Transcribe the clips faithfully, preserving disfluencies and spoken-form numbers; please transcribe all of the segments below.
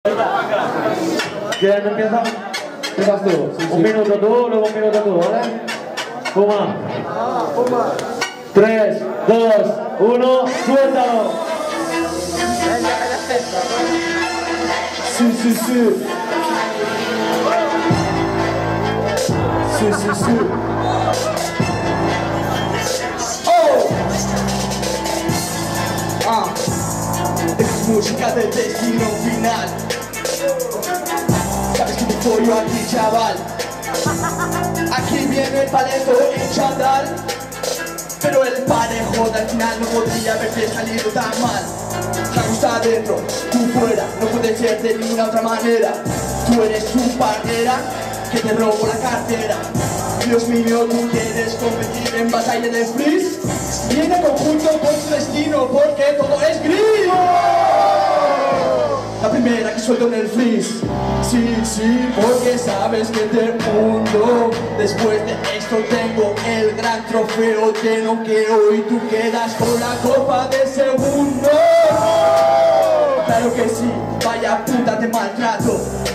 ¿Quién empieza? Empiezas tú. Sí, sí. Un minuto tú, luego un minuto tú, ¿vale? Puma. Puma. Tres, dos, uno, suéltalo. Sí, sí, sí. Sí, sí, sí. ¡Oh! Ah. Es música del destino final. ¿Sabes que me pollo aquí, chaval? Aquí viene el paleto en chandal. Pero el parejo del final no podría haberte salido tan mal. Jaco está adentro, tú fuera, no puede ser de ninguna otra manera. Tú eres su partera, que te robo la cartera. Dios mío, ¿tú quieres competir en batalla de freeze? Viene conjunto con su destino, porque todo es gris. La primera que suelto en el freeze. Sí, sí, porque sabes que te hundo. Después de esto tengo el gran trofeo de noqueo y tú quedas con la copa de segundo. Claro que sí, vaya puta te maltrato.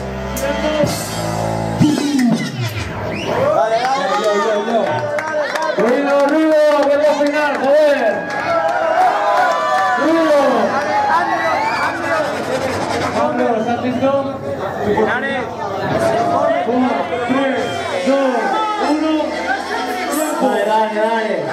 Dale, dale, yo, yo, yo. Ruido, ruido, que es la final, joder. Ruido. Vamos, ¿estás listo? Dale. Uno, tres, dos, uno. Dale, dale, dale.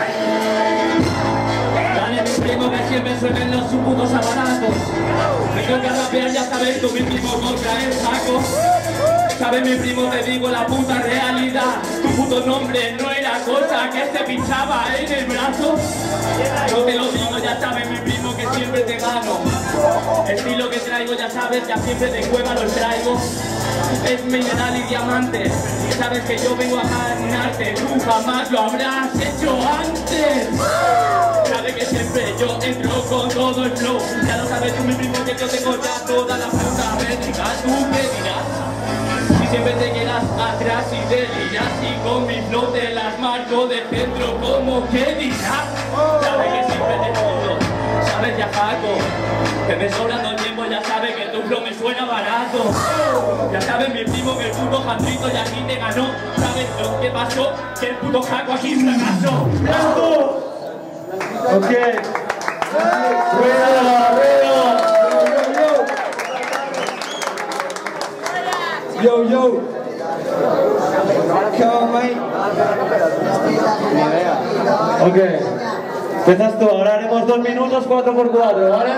Dale, mi primo, que siempre suenen los putos aparatos. Me toca rapear, ya sabes, tú mi primo contra el saco. ¿Sabes, mi primo? Te digo la puta realidad. Tu puto nombre no era cosa que se pinchaba en el brazo. Yo te lo digo, ya sabes, mi primo, que siempre te gano. El estilo que traigo, ya sabes, ya siempre de cueva lo traigo. Es mineral y diamante. Y sabes que yo vengo a ganarte. Tú jamás lo habrás hecho antes. Sabes que siempre yo entro con todo el flow. Ya lo sabes tú, mi primo, que yo tengo ya toda la puta métrica. ¿Tú qué dirás? Siempre te quedas atrás y deliras y con mi flow te las marco de centro como que dirás. Sabes que siempre te juro, sabes ya Jaco, que me sobra todo el tiempo, ya sabes que tu flow me suena barato. Ya sabes mi primo que el puto Jandrito ya aquí te ganó. Sabes lo que pasó, que el puto Jaco aquí fracasó. ¡Bravo! Ok. Ruido, ruido. Yo, yo. Come on, mate. Ok. Empiezas tú, ahora haremos dos minutos, cuatro por cuatro, ¿vale?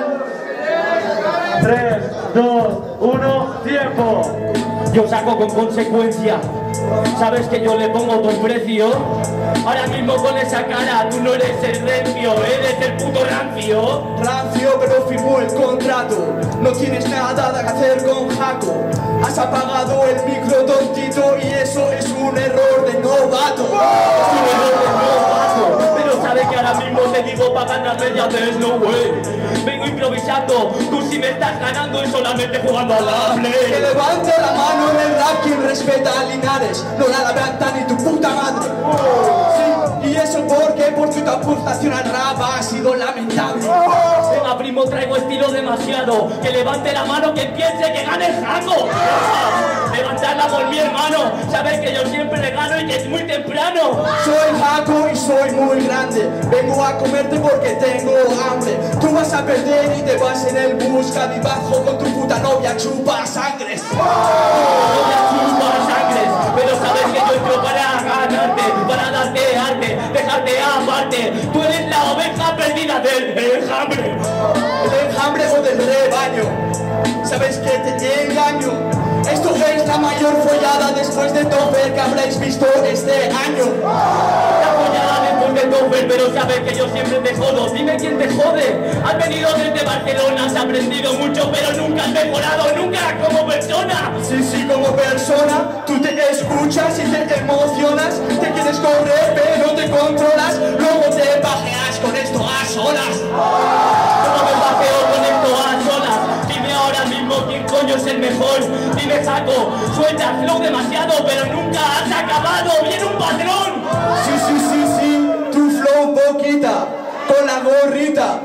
Tres, dos, uno, tiempo. Yo saco con consecuencia. Sabes que yo le pongo tu precio. Ahora mismo con esa cara tú no eres el rencio, eres el puto rancio. Rancio, pero firmó el contrato. No tienes nada que hacer con Jaco. Has apagado el micro, tontito, y eso es un error de novato. Es un error de novato. Pero sabes que ahora mismo te digo para ganarme, ya ves, no way. Vengo improvisando, tú sí me estás ganando y solamente jugando a la play. Que levante la mano en el rap quien respeta a Linares. No la levanta ni tu puta madre. Sí, y eso porque por tu aportación al rap ha sido lamentable. Venga, primo, traigo estilo demasiado. Que levante la mano quien piense que gane el Jaco. Levantarla por mi hermano. Sabes que yo siempre le gano y que es muy temprano. Soy Jaco y soy muy grande. Vengo a comerte porque tengo hambre. Tú vas a perder y te vas en el bus cabizbajo con tu puta novia chupa sangres. Novia chupa sangres. Pero sabes que yo entro para ganarte, para darte arte, dejarte aparte. Tú eres la oveja perdida del enjambre. El enjambre o del rebaño. Sabes que te engaño. Esto es la mayor follada después de Topper que habréis visto este año. La follada después de Topper, pero sabes que yo siempre te jodo. Dime quién te jode. Has venido desde Barcelona, has aprendido mucho, pero nunca has mejorado, nunca como persona. Sí, sí, como persona, tú te escuchas y te emocionas. Te quieres correr, pero no te controlas. Luego te pajeas con esto a solas. ¿Cómo me bajeo con esto a solas? Dime ahora mismo quién coño es el mejor. Dime Jaco, sueltas flow demasiado, pero nunca has acabado. ¡Viene un patrón! Sí, sí, sí, sí, tu flow poquita, con la gorrita.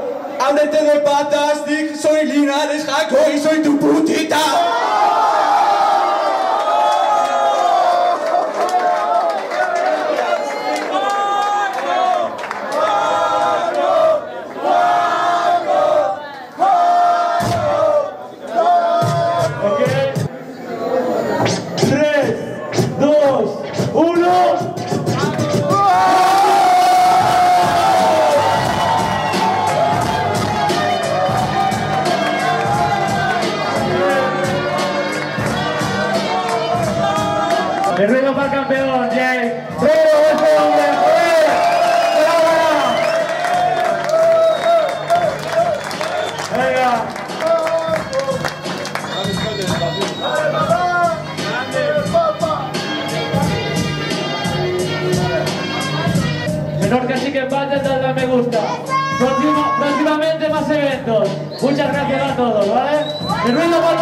Ábrete de patas, Dick, soy Linares Jaco y soy tu putita. El ruido para el campeón, Jay. ¡Pero este hombre! ¡Venga! Menor que sí que empate, dale a me gusta. Próxima, próximamente más eventos. Muchas gracias a todos, ¿vale? El ruido para